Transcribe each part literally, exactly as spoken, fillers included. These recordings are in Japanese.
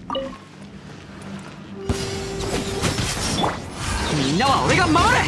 みんなは俺が守れ。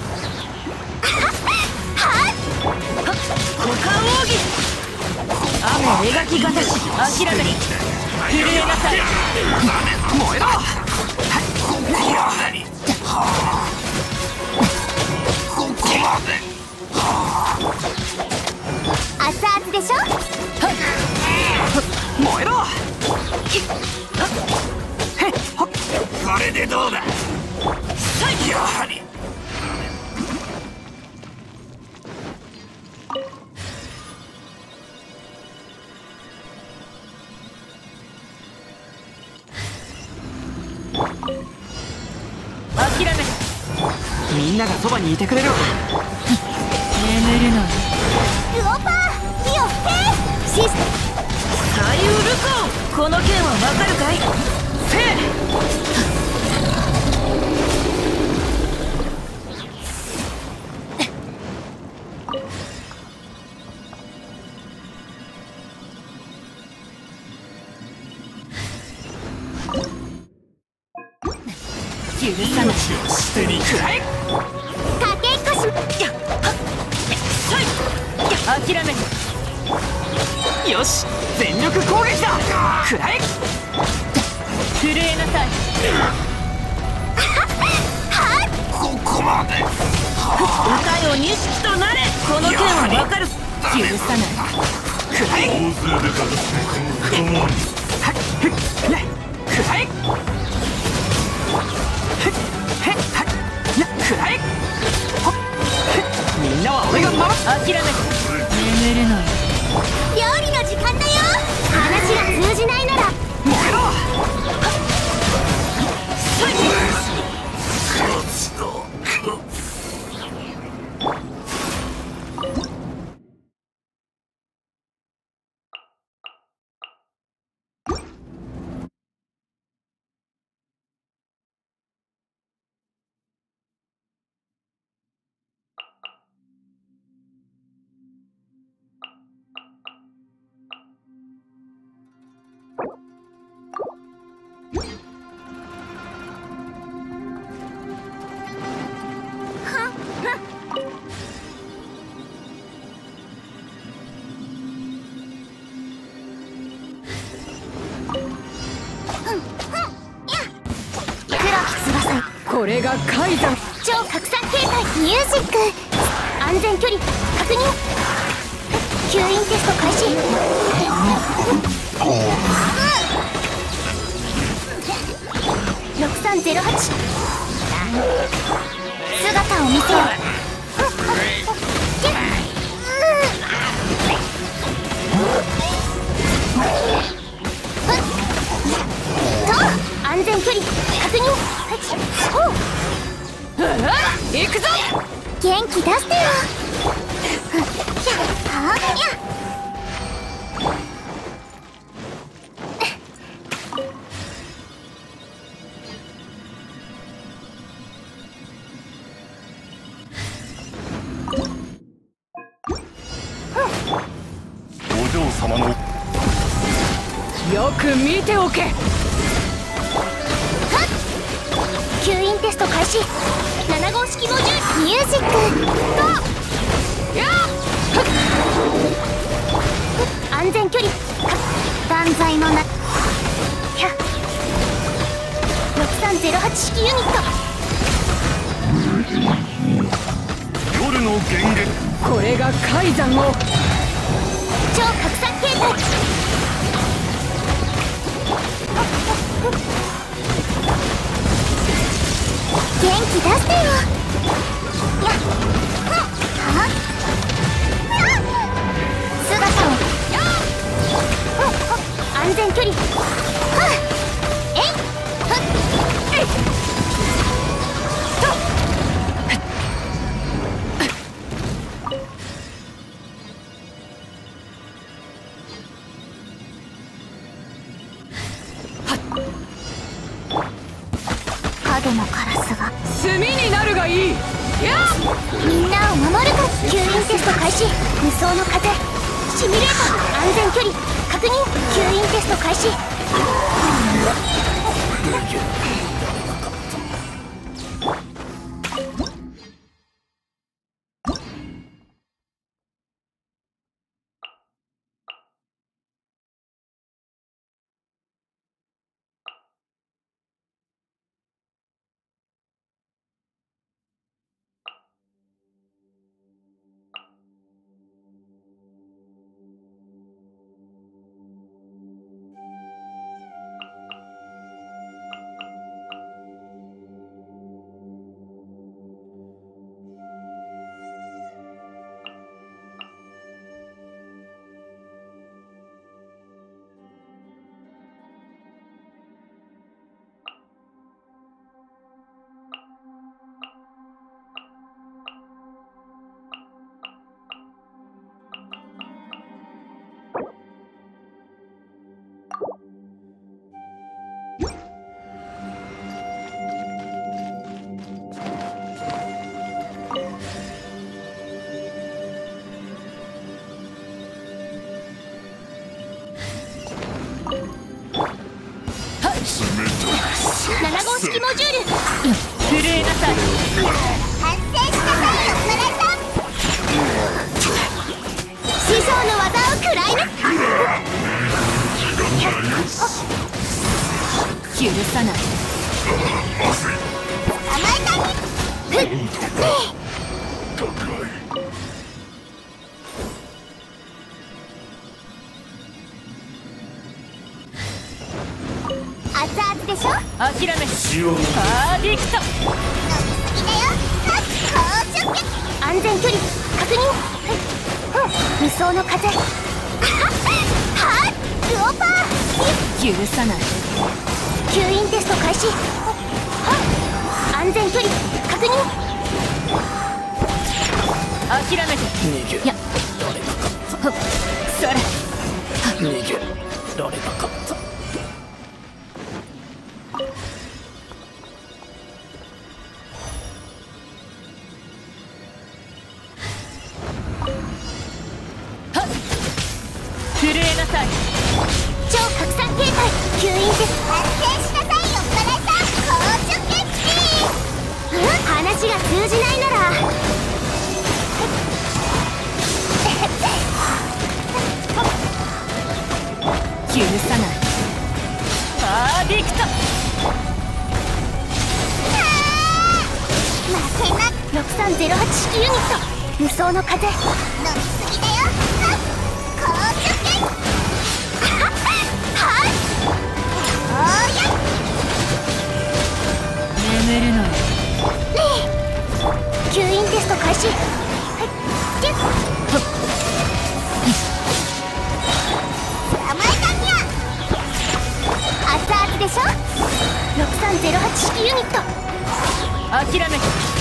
股間奥義。雨描きがたし明らかに震えなさい。 燃えろ。 熱々でしょ。 燃えろ。これでどうだ。やはり諦めた。 みんながそばにいてくれるわ。 眠るのね。 ルオパーリオヘイシスサイウルコン。この剣はわかるかい。 せい。 許さない。 捨てにくらい。 かけっこしやっはっさい。諦めた。 よし、全力攻撃だ。くらえ。 震えなさい。 ここまで。 歌よ錦となれ。この剣はわかる。許さない。 くらえ。 大勢でかくてもはっふっねくらえ。ふっへっはっやくらえ。ほっふっみんなは俺が守る。 諦めた。眠るのよ。 料理の時間だよ。話が通じないなら燃えろ。 これが海山。 超拡散形態ミュージック。安全距離確認。吸引テスト開始。ろくさんゼロはち姿を見せよ。と安全距離確認。 行くぞ。 元気出してよ。はあやお嬢様のよく見ておけ。 吸引テスト開始。なな号式モジュールミュージックとやっ安全距離断罪のなひゃろくさんゼロはち式ユニット。 夜の源源。 これが海山を。 超拡散形態。元気出してよ。やっはっ姿を安全距離。はっえいはっえい影のカラスが炭になるがいい。やみんなを守るか。吸引テスト開始。無双の風シミュレーター安全距離確認。吸引テスト開始。 式モジュール震えなさい。 反省しなさいよ村井さん。師匠の技を食らい抜く。 許さない。 捕まえた。ふっ熱々でしょ。 諦めパーディクト。 飲みすぎだよ。高出血。安全距離確認。うん無双の風。はっルオパー。 許さない。 吸引テスト開始。はっ安全距離確認。 諦めて。 逃げいやられなかっほっそれ。 た逃げられなかった。 震えなさい。 超拡散形態吸引テスト反省しなさいよ村井さん。高出血。うん話が通じないなら許さない。パーディクト。 負けな。ろくさんゼロはち式ユニット無双の風。飲みすぎだよ。高出血。はっおーや眠るのよ。 吸引テスト開始。はいキュッ捕まえたにゃ。熱々でしょ。ろくさんゼロはち式ユニット諦めて。